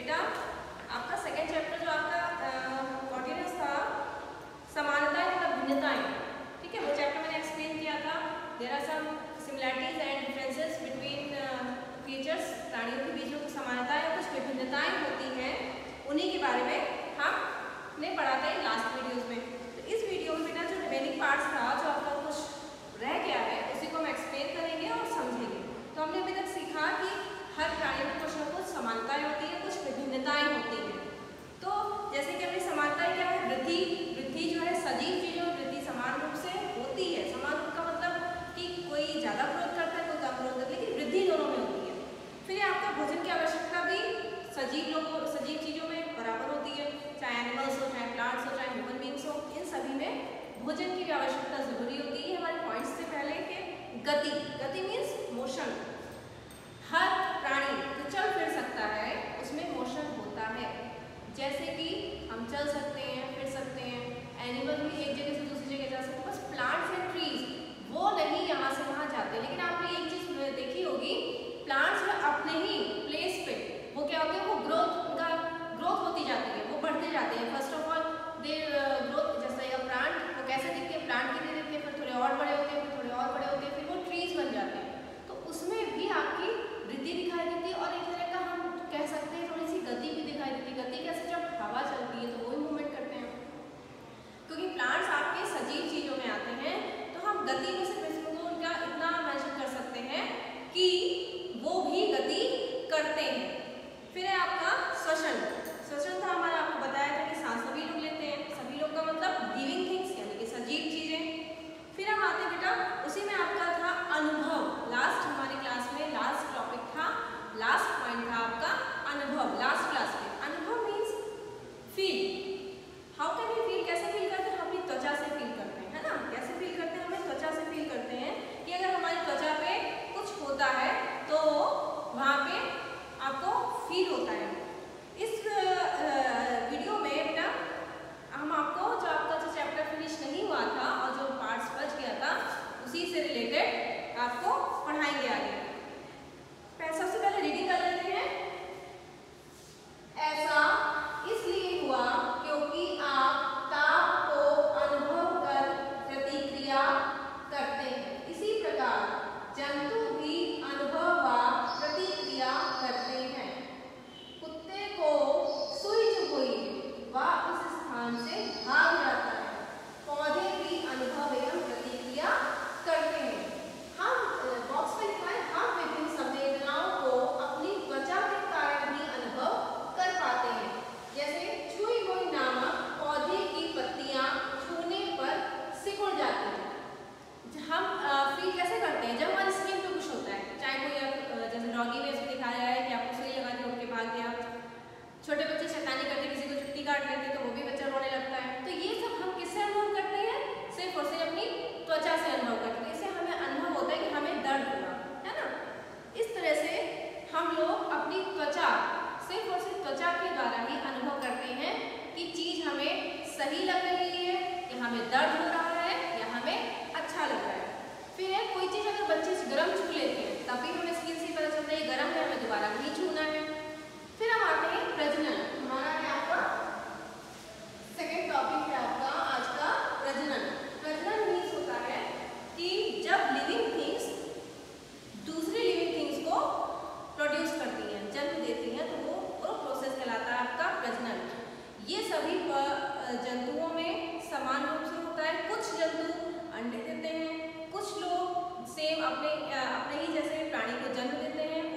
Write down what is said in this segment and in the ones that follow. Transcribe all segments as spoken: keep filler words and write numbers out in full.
बेटा आपका second chapter जो आपका कॉन्टिन्यूस था समानताएं मतलब भिन्नताएं, ठीक है, वो चैप्टर मैंने एक्सप्लेन किया था। There are some similarities and differences between features, प्राणियों के बीच में कुछ समानताएं और कुछ विभिन्नताएं होती हैं, उन्हीं के बारे में हमने पढ़ा था लास्ट वीडियोज में। तो इस वीडियो में बेटा जो रिमेनिंग पार्ट्स था, जो आपका कुछ रह गया है, उसी को हम एक्सप्लेन करेंगे और समझेंगे। तो हमने अभी तक सीखा कि हर प्राणी में कुछ न कुछ समानताएं होती है, कुछ विभिन्नताएं होती हैं। तो जैसे कि अपनी समानताएं क्या है, वृद्धि वृद्धि जो है सजीव चीजों में वृद्धि समान रूप से होती है। समान रूप का मतलब कि कोई ज्यादा ग्रोथ करता है, कोई कम ग्रोथ करता है, लेकिन वृद्धि दोनों में होती है। फिर आपका भोजन की आवश्यकता भी सजीव लोगों सजीव चीजों में बराबर होती है, चाहे एनिमल्स हो, चाहे प्लांट्स हो, चाहे ह्यूमन बींग्स हो, इन सभी में भोजन की भी आवश्यकता जरूरी होती है। हमारे पॉइंट्स से पहले के गति, गति मीन्स मोशन। हर प्राणी जो चल फिर सकता है उसमें मोशन होता है, जैसे कि हम चल सकते हैं, फिर सकते हैं, एनिमल भी एक जगह से दूसरी जगह जा सकते हैं। बस प्लांट्स एंड ट्रीज वो नहीं यहाँ से वहाँ जाते। लेकिन आपने एक चीज देखी होगी, प्लांट्स अपने ही प्लेस पे वो क्या होते हैं, वो ग्रोथ, उनका ग्रोथ होती जाती है, वो बढ़ते जाते हैं। First of all their growth, जैसे एक प्लांट वो कैसे दिखते हैं, प्लांट के लिए दिखते हैं, फिर थोड़े और बड़े होते हैं, फिर थोड़े और बड़े होते हैं, फिर वो ट्रीज बन जाते हैं। तो उसमें भी आपकी वृद्धि दिखाई देती है और एक तरह का हम कह सकते हैं थोड़ी सी गति भी दिखाई देती है। गति कैसे, जब हवा चलती है तो वो ही मूवमेंट करते हैं। क्योंकि प्लांट्स आपके सजीव चीजों में आते हैं, तो हम गति में सिर्फ इसको उनका इतना मेंशन कर सकते हैं कि वो भी गति करते हैं। फिर है आपका श्वसन। श्वसन था हमारा, आपको बताया था कि सांस सभी लोग लेते हैं। सभी लोग का मतलब लिविंग थिंग्स यानी कि सजीव चीजें। फिर हम आते बेटा, उसी में आपका था अनुभव। लास्ट हमारी क्लास में लास्ट टॉपिक था, लास्ट पॉइंट था आपका अनुभव। लास्ट क्लास में अनुभव means feel. How can we feel, कैसे फील करते हैं, हम अपनी त्वचा से फील करते हैं, है ना। कैसे फील करते हैं, हमें त्वचा से फील करते हैं कि अगर हमारी त्वचा पे कुछ होता है तो वहां पे आपको फील होता है। इस वीडियो में बेटा हम आपको जो आपका जो चैप्टर फिनिश नहीं हुआ था और जो पार्ट्स बच गया था उसी से रिलेटेड आपको पढ़ाएंगे आगे। सबसे पहले रीडिंग कर लेते हैं। ऐसा इसलिए हुआ क्योंकि आप ताप को अनुभव कर प्रतिक्रिया करते हैं, इसी प्रकार जंतु भी अनुभव व प्रतिक्रिया करते हैं। कुत्ते को सुई चुभ हुई, वह उस स्थान से भाग जाता है। पौधे भी अनुभव एवं प्रतिक्रिया करते हैं। हम बॉक्स में लिखा है, हम विभिन्न संवेदनाओं को अपनी त्वचा के कारण भी अनुभव कर पाते हैं। जैसे छुई हुई नामक पौधे की पत्तियां छूने पर सिकुड़ जाती हैं। हम फील कैसे करते हैं, जब हमारी स्किन पे कुछ होता है, चाहे कोई जैसे डॉगी में इसमें दिखाया गया है कि आपको सुई लगा के उठ के भाग गया। छोटे बच्चे शैतानी करते, किसी को चुट्टी काट लेते तो वो भी बच्चा रोने लगता है। तो ये सब हम किससे अनुभव करते हैं, सिर्फ और सिर्फ अपनी त्वचा से अनुभव करते हैं। इससे हमें अनुभव होता है कि हमें दर्द हुआ, है ना। इस तरह से हम लोग अपनी त्वचा, सिर्फ और सिर्फ त्वचा के द्वारा ही अनुभव करते हैं कि चीज हमें सही लग रही है या हमें दर्द हो रहा है या हमें अच्छा लग रहा है। फिर कोई चीज अगर बच्चे गर्म छू लेते हैं तब भी हमें स्किन से पता चलता है गर्म है, हमें दोबारा नहीं छूना है। फिर हम आते हैं प्रजनन। हमारा है आपका सेकेंड टॉपिक है आपका आज का प्रजनन। प्रजनन मीन्स होता है कि जब लिविंग थिंग्स दूसरी लिविंग थिंग्स को प्रोड्यूस करती हैं, जन्म देती हैं, तो वो वो प्रोसेस कहलाता है आपका प्रजनन। ये सभी जंतुओं में समान रूप से होता है। कुछ जंतु अंडे देते हैं, कुछ लोग सेम अपने अपने ही जैसे प्राणी को जन्म देते हैं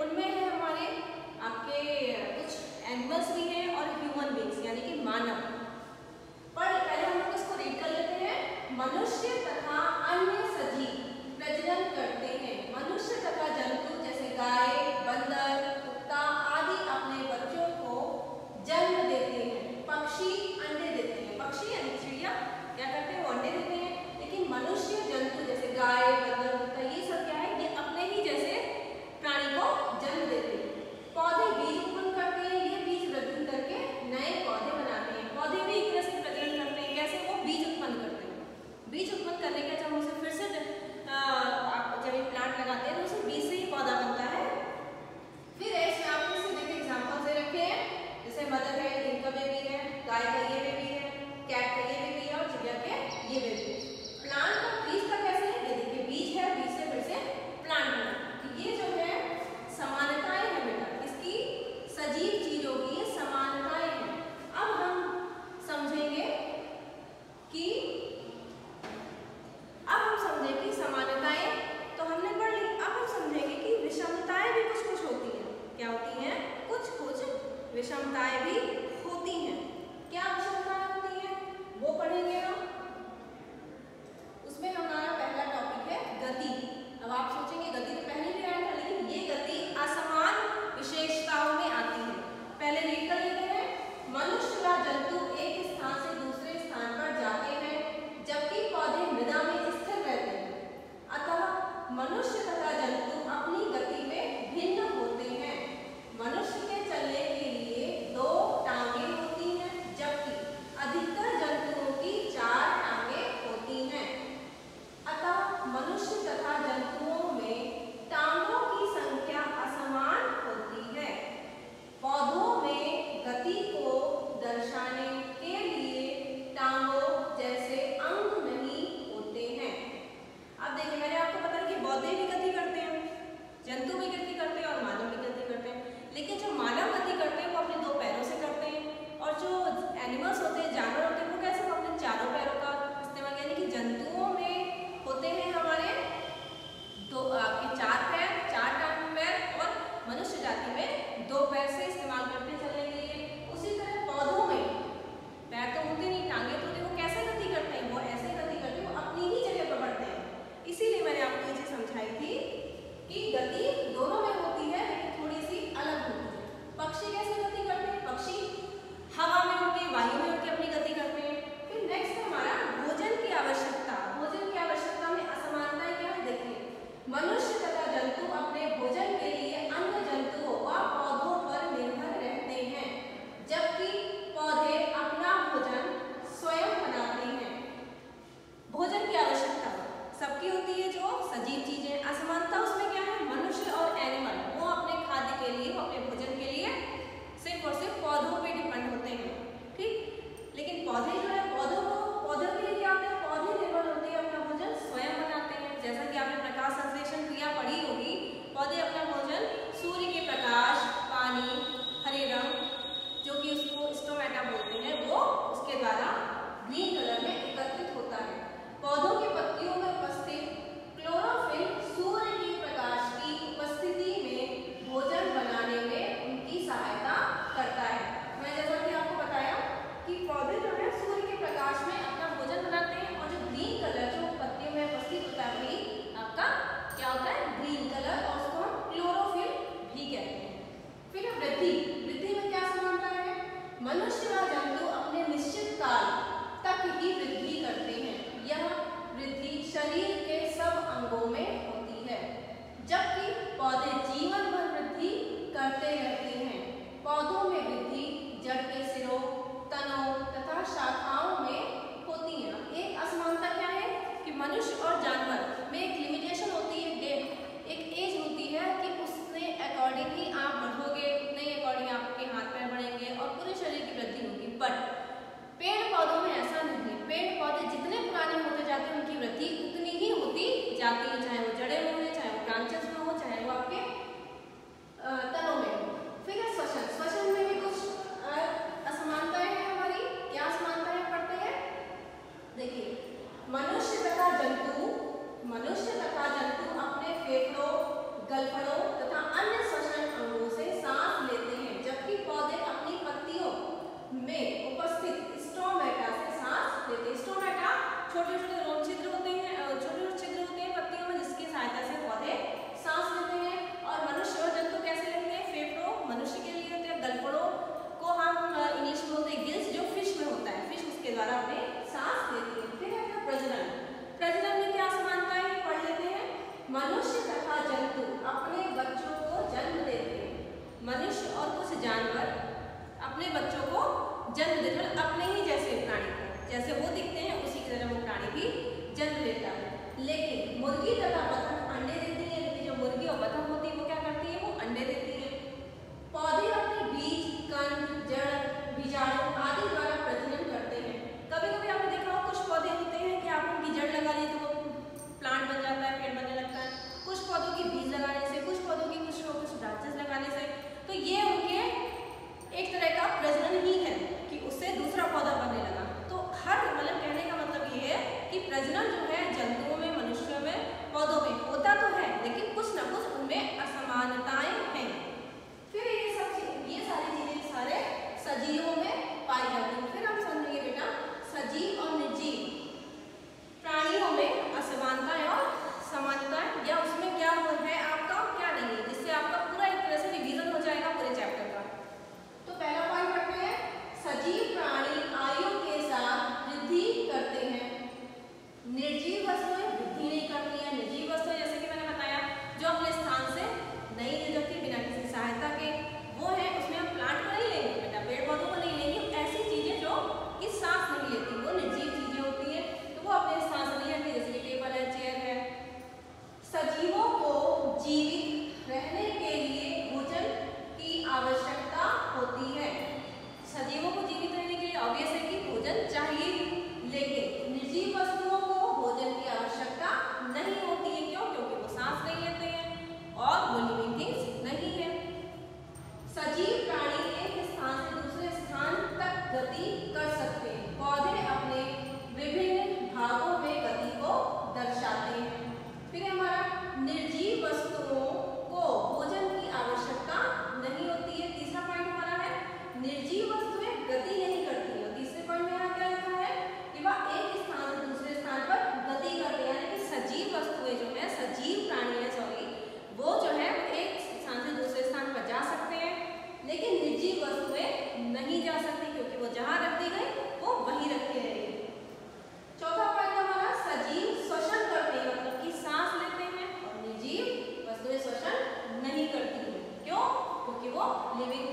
लिविंग